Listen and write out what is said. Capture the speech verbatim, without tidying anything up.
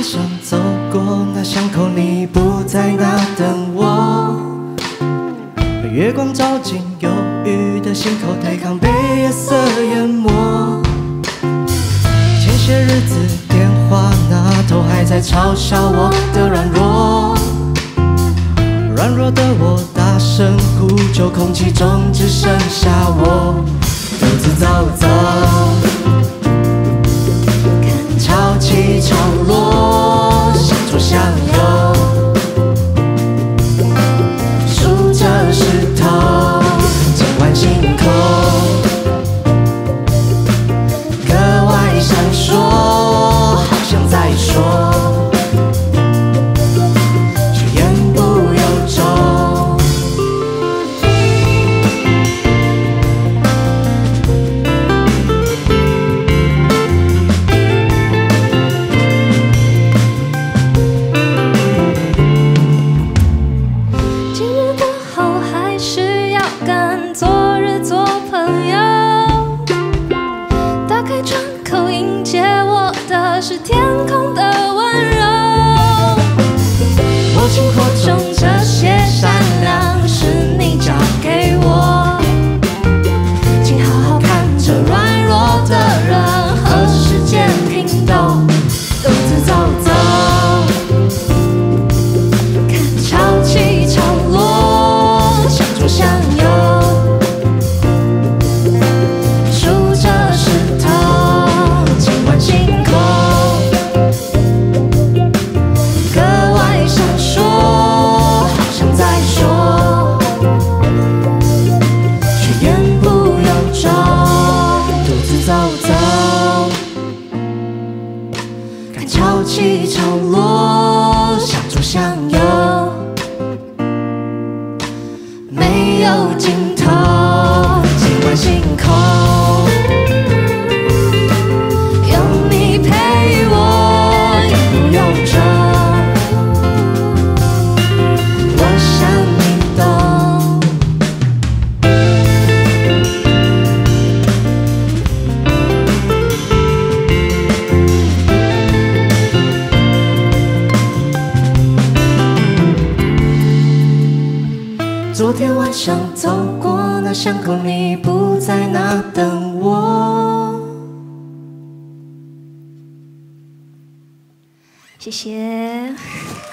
上走过那巷口，你不在那等我。月光照进忧郁的心口，对抗被夜色淹没。前些日子电话那头还在嘲笑我的软弱，软弱的我大声呼救，空气中只剩下我独自走走。 潮起潮落，相处相拥，数着石头，静观星空，格外闪烁，好像在说，却言不由衷。 是天空的温柔，我情火中这些善良是你教给我，请好好看着软弱的人和世间拼斗，独自走走，看潮起潮落，相处相拥。 潮起潮落，相处相拥，没有尽头，静观星空。有你陪我，言不由衷，我想你懂。 昨天晚上走过那巷口，你不在那等我。谢谢。